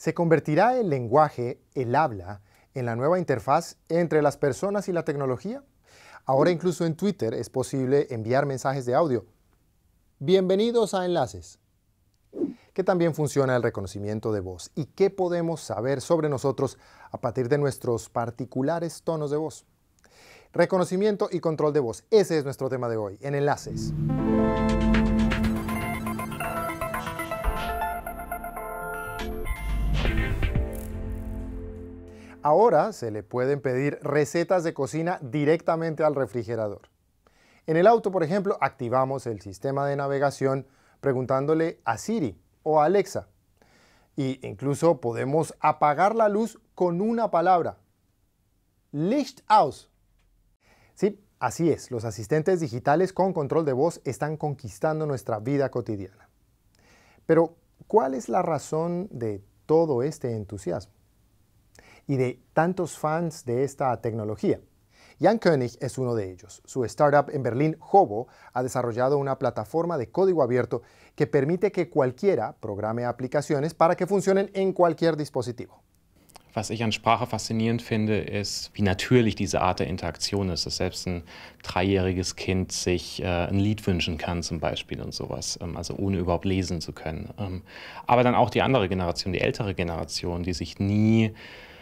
¿Se convertirá el lenguaje, el habla, en la nueva interfaz entre las personas y la tecnología? Ahora incluso en Twitter es posible enviar mensajes de audio. Bienvenidos a Enlaces. ¿Qué también funciona el reconocimiento de voz? ¿Y qué podemos saber sobre nosotros a partir de nuestros particulares tonos de voz? Reconocimiento y control de voz. Ese es nuestro tema de hoy, en Enlaces. Ahora se le pueden pedir recetas de cocina directamente al refrigerador. En el auto, por ejemplo, activamos el sistema de navegación preguntándole a Siri o a Alexa. Y incluso podemos apagar la luz con una palabra. Licht aus. Sí, así es. Los asistentes digitales con control de voz están conquistando nuestra vida cotidiana. Pero, ¿cuál es la razón de todo este entusiasmo? Y de tantos fans de esta tecnología. Jan Koenig es uno de ellos. Su startup en Berlín, Hobo, ha desarrollado una plataforma de código abierto que permite que cualquiera programe aplicaciones para que funcionen en cualquier dispositivo. Was ich an Sprache faszinierend finde, ist, wie natürlich diese Art der Interaktion ist, dass selbst ein 3-jähriges Kind sich ein Lied wünschen kann zum Beispiel und sowas, also ohne überhaupt lesen zu können. Aber dann auch die andere Generation, die ältere Generation, die sich nie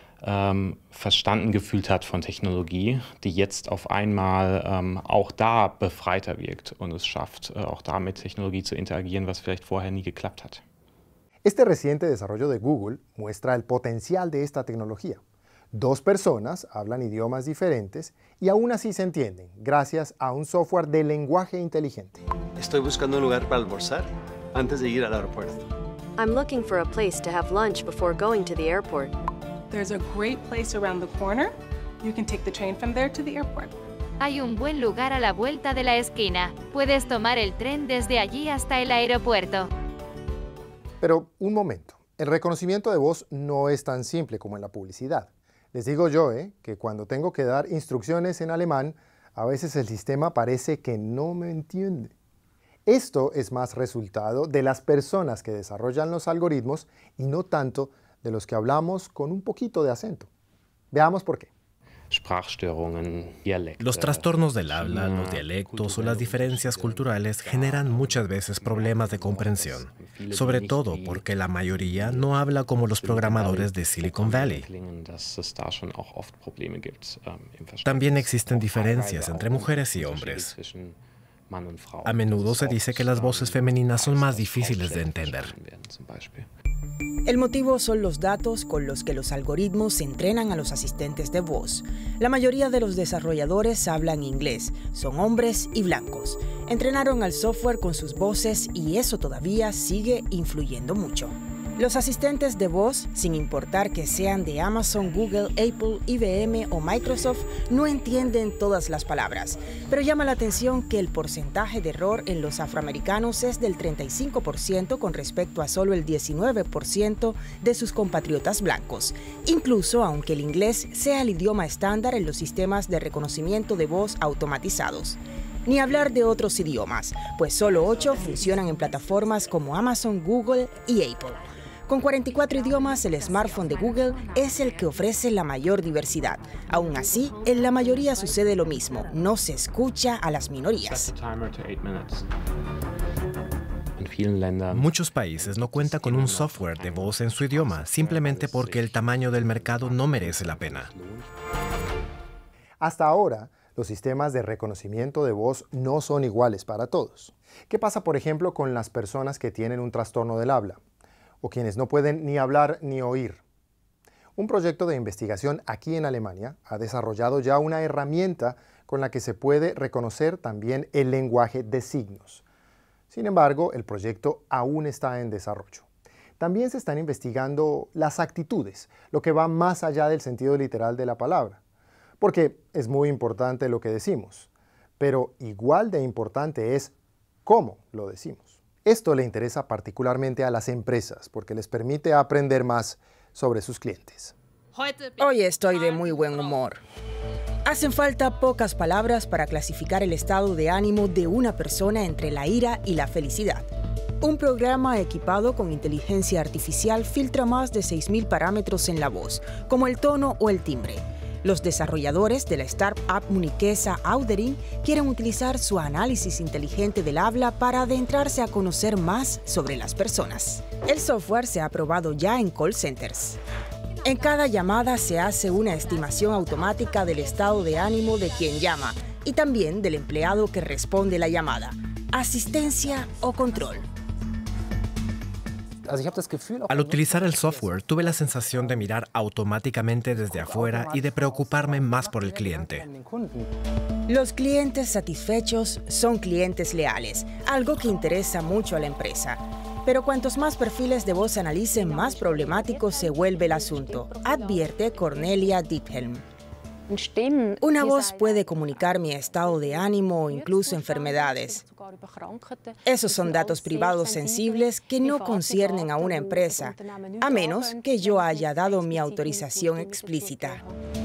verstanden gefühlt hat von Technologie, die jetzt auf einmal auch da befreiter wirkt und es schafft, auch da mit Technologie zu interagieren, was vielleicht vorher nie geklappt hat. Este reciente desarrollo de Google muestra el potencial de esta tecnología. 2 personas hablan idiomas diferentes y aún así se entienden, gracias a un software de lenguaje inteligente. Estoy buscando un lugar para almorzar antes de ir al aeropuerto. I'm looking for a place to have lunch before going to the airport. There's a great place around the corner. You can take the train from there to the airport. Hay un buen lugar a la vuelta de la esquina. Puedes tomar el tren desde allí hasta el aeropuerto. Pero un momento, el reconocimiento de voz no es tan simple como en la publicidad. Les digo yo, que cuando tengo que dar instrucciones en alemán, a veces el sistema parece que no me entiende. Esto es más resultado de las personas que desarrollan los algoritmos y no tanto de los que hablamos con un poquito de acento. Veamos por qué. Los trastornos del habla, los dialectos o las diferencias culturales generan muchas veces problemas de comprensión, sobre todo porque la mayoría no habla como los programadores de Silicon Valley. También existen diferencias entre mujeres y hombres. A menudo se dice que las voces femeninas son más difíciles de entender. El motivo son los datos con los que los algoritmos entrenan a los asistentes de voz. La mayoría de los desarrolladores hablan inglés, son hombres y blancos. Entrenaron al software con sus voces y eso todavía sigue influyendo mucho. Los asistentes de voz, sin importar que sean de Amazon, Google, Apple, IBM o Microsoft, no entienden todas las palabras. Pero llama la atención que el porcentaje de error en los afroamericanos es del 35% con respecto a solo el 19% de sus compatriotas blancos, incluso aunque el inglés sea el idioma estándar en los sistemas de reconocimiento de voz automatizados. Ni hablar de otros idiomas, pues solo 8 funcionan en plataformas como Amazon, Google y Apple. Con 44 idiomas, el smartphone de Google es el que ofrece la mayor diversidad. Aún así, en la mayoría sucede lo mismo, no se escucha a las minorías. Muchos países no cuentan con un software de voz en su idioma, simplemente porque el tamaño del mercado no merece la pena. Hasta ahora, los sistemas de reconocimiento de voz no son iguales para todos. ¿Qué pasa, por ejemplo, con las personas que tienen un trastorno del habla? O quienes no pueden ni hablar ni oír. Un proyecto de investigación aquí en Alemania ha desarrollado ya una herramienta con la que se puede reconocer también el lenguaje de signos. Sin embargo, el proyecto aún está en desarrollo. También se están investigando las actitudes, lo que va más allá del sentido literal de la palabra. Porque es muy importante lo que decimos, pero igual de importante es cómo lo decimos. Esto le interesa particularmente a las empresas porque les permite aprender más sobre sus clientes. Hoy estoy de muy buen humor. Hacen falta pocas palabras para clasificar el estado de ánimo de una persona entre la ira y la felicidad. Un programa equipado con inteligencia artificial filtra más de 6.000 parámetros en la voz, como el tono o el timbre. Los desarrolladores de la startup muniquesa Audering quieren utilizar su análisis inteligente del habla para adentrarse a conocer más sobre las personas. El software se ha probado ya en call centers. En cada llamada se hace una estimación automática del estado de ánimo de quien llama y también del empleado que responde la llamada. Asistencia o control. Al utilizar el software, tuve la sensación de mirar automáticamente desde afuera y de preocuparme más por el cliente. Los clientes satisfechos son clientes leales, algo que interesa mucho a la empresa. Pero cuantos más perfiles de voz analicen, más problemático se vuelve el asunto, advierte Cornelia Diethelm. Una voz puede comunicar mi estado de ánimo o incluso enfermedades. Esos son datos privados sensibles que no conciernen a una empresa, a menos que yo haya dado mi autorización explícita.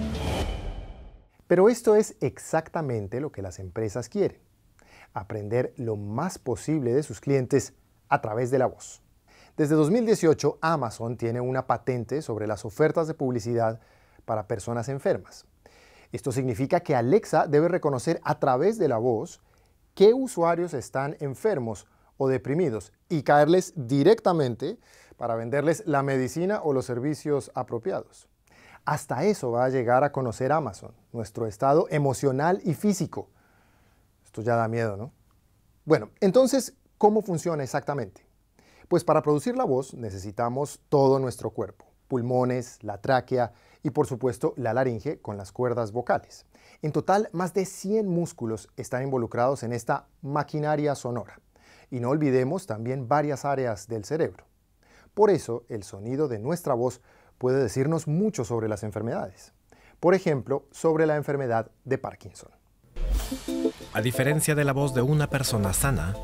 Pero esto es exactamente lo que las empresas quieren: aprender lo más posible de sus clientes a través de la voz. Desde 2018, Amazon tiene una patente sobre las ofertas de publicidad para personas enfermas. Esto significa que Alexa debe reconocer a través de la voz qué usuarios están enfermos o deprimidos y caerles directamente para venderles la medicina o los servicios apropiados. Hasta eso va a llegar a conocer Amazon, nuestro estado emocional y físico. Esto ya da miedo, ¿no? Bueno, entonces, ¿cómo funciona exactamente? Pues para producir la voz necesitamos todo nuestro cuerpo: pulmones, la tráquea y por supuesto la laringe con las cuerdas vocales. En total, más de 100 músculos están involucrados en esta maquinaria sonora. Y no olvidemos también varias áreas del cerebro. Por eso, el sonido de nuestra voz puede decirnos mucho sobre las enfermedades. Por ejemplo, sobre la enfermedad de Parkinson. A diferencia de la voz de una persona sana,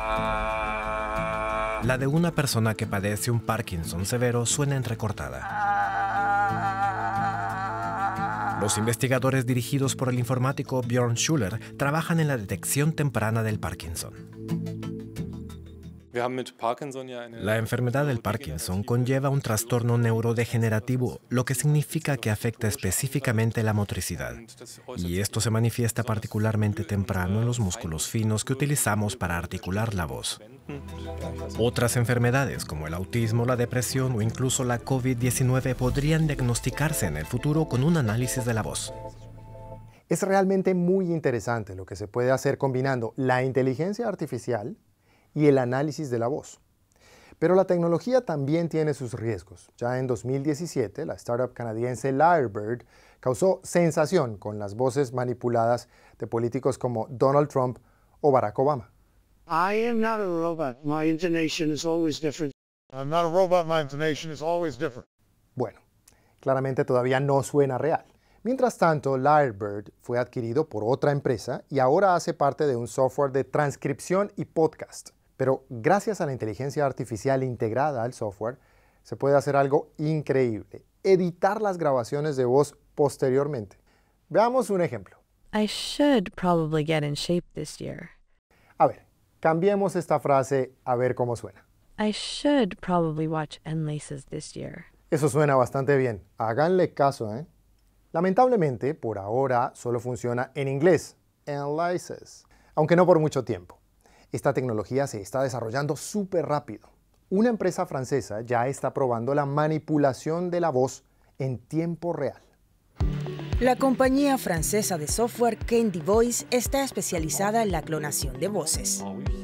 la de una persona que padece un Parkinson severo suena entrecortada. Los investigadores dirigidos por el informático Björn Schuller trabajan en la detección temprana del Parkinson. La enfermedad del Parkinson conlleva un trastorno neurodegenerativo, lo que significa que afecta específicamente la motricidad. Y esto se manifiesta particularmente temprano en los músculos finos que utilizamos para articular la voz. Otras enfermedades, como el autismo, la depresión o incluso la COVID-19, podrían diagnosticarse en el futuro con un análisis de la voz. Es realmente muy interesante lo que se puede hacer combinando la inteligencia artificial y el análisis de la voz. Pero la tecnología también tiene sus riesgos. Ya en 2017, la startup canadiense Lyrebird causó sensación con las voces manipuladas de políticos como Donald Trump o Barack Obama. I am not a robot. My intonation is always different. I'm not a robot. My intonation is always different. Bueno, claramente todavía no suena real. Mientras tanto, Lyrebird fue adquirido por otra empresa y ahora hace parte de un software de transcripción y podcast. Pero gracias a la inteligencia artificial integrada al software, se puede hacer algo increíble: editar las grabaciones de voz posteriormente. Veamos un ejemplo. I should probably get in shape this year. A ver, cambiemos esta frase a ver cómo suena. I should probably watch Enlaces this year. Eso suena bastante bien. Háganle caso, ¿eh? Lamentablemente, por ahora solo funciona en inglés, Enlaces, aunque no por mucho tiempo. Esta tecnología se está desarrollando súper rápido. Una empresa francesa ya está probando la manipulación de la voz en tiempo real. La compañía francesa de software Candy Voice está especializada en la clonación de voces.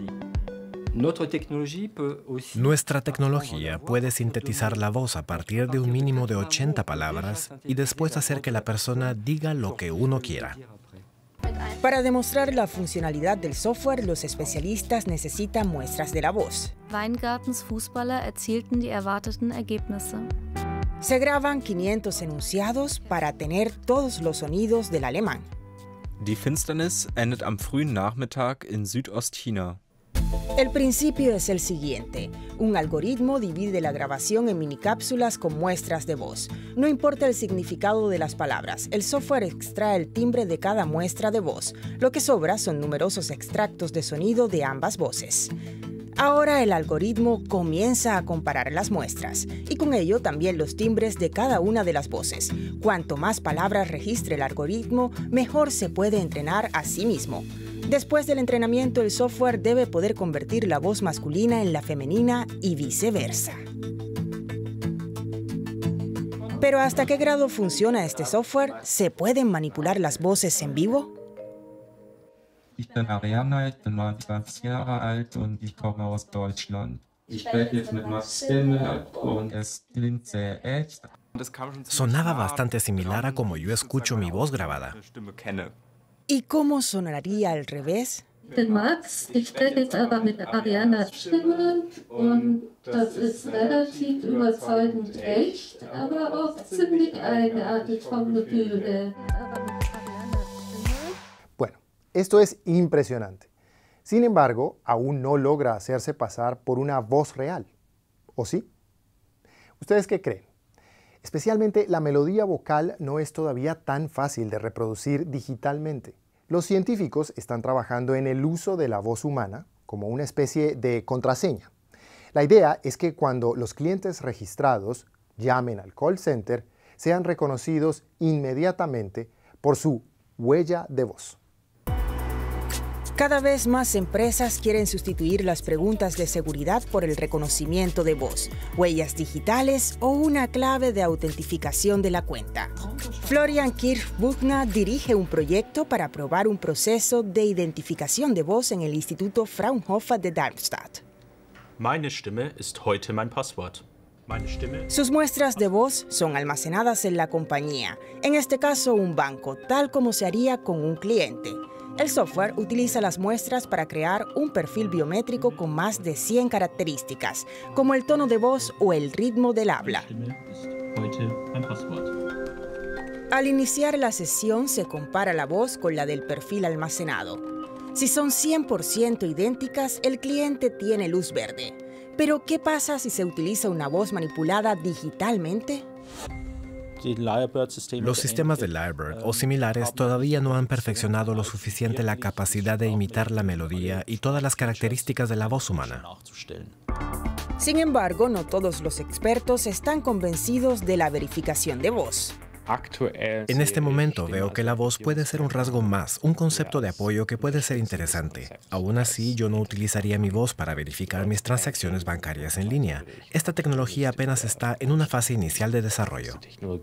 Nuestra tecnología puede sintetizar la voz a partir de un mínimo de 80 palabras y después hacer que la persona diga lo que uno quiera. Para demostrar la funcionalidad del software, los especialistas necesitan muestras de la voz. Weingartens Fußballer erzielten die erwarteten Ergebnisse. Se graban 500 enunciados para tener todos los sonidos del alemán. Die Finsternis endet am frühen Nachmittag in Südostchina. El principio es el siguiente. Un algoritmo divide la grabación en minicápsulas con muestras de voz. No importa el significado de las palabras, el software extrae el timbre de cada muestra de voz. Lo que sobra son numerosos extractos de sonido de ambas voces. Ahora el algoritmo comienza a comparar las muestras y con ello también los timbres de cada una de las voces. Cuanto más palabras registre el algoritmo, mejor se puede entrenar a sí mismo. Después del entrenamiento, el software debe poder convertir la voz masculina en la femenina y viceversa. Pero ¿hasta qué grado funciona este software? ¿Se pueden manipular las voces en vivo? Ich bin Ariana, ich bin 29 Jahre alt und ich komme aus Deutschland. Ich spreche jetzt mit meiner Stimme und es klingt sehr echt. Sonaba bastante similar a como yo escucho mi voz grabada. ¿Y cómo sonaría al revés? Ich bin Max, ich spreche jetzt aber mit Arianas Stimme und das ist relativ überzeugend echt, aber auch ziemlich eigenartig vom Gefühl her. Bueno, esto es impresionante. Sin embargo, aún no logra hacerse pasar por una voz real. ¿O sí? ¿Ustedes qué creen? Especialmente la melodía vocal no es todavía tan fácil de reproducir digitalmente. Los científicos están trabajando en el uso de la voz humana como una especie de contraseña. La idea es que cuando los clientes registrados llamen al call center, sean reconocidos inmediatamente por su huella de voz. Cada vez más empresas quieren sustituir las preguntas de seguridad por el reconocimiento de voz, huellas digitales o una clave de autentificación de la cuenta. Florian Kirch-Buchner dirige un proyecto para probar un proceso de identificación de voz en el Instituto Fraunhofer de Darmstadt. Meine Stimme ist heute mein Passwort. Sus muestras de voz son almacenadas en la compañía, en este caso un banco, tal como se haría con un cliente. El software utiliza las muestras para crear un perfil biométrico con más de 100 características, como el tono de voz o el ritmo del habla. Al iniciar la sesión se compara la voz con la del perfil almacenado. Si son 100% idénticas, el cliente tiene luz verde. Pero, ¿qué pasa si se utiliza una voz manipulada digitalmente? Los sistemas de Lyrebird o similares todavía no han perfeccionado lo suficiente la capacidad de imitar la melodía y todas las características de la voz humana. Sin embargo, no todos los expertos están convencidos de la verificación de voz. En este momento veo que la voz puede ser un rasgo más, un concepto de apoyo que puede ser interesante. Aún así, yo no utilizaría mi voz para verificar mis transacciones bancarias en línea. Esta tecnología apenas está en una fase inicial de desarrollo.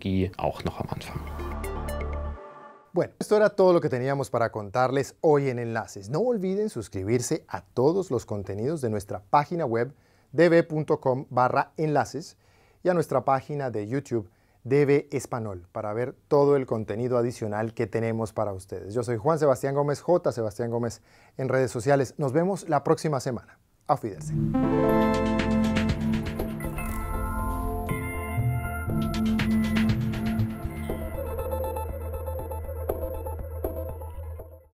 Bueno, esto era todo lo que teníamos para contarles hoy en Enlaces. No olviden suscribirse a todos los contenidos de nuestra página web db.com/enlaces y a nuestra página de YouTube DB Español para ver todo el contenido adicional que tenemos para ustedes. Yo soy Juan Sebastián Gómez, J. Sebastián Gómez en redes sociales. Nos vemos la próxima semana. Auf Wiedersehen.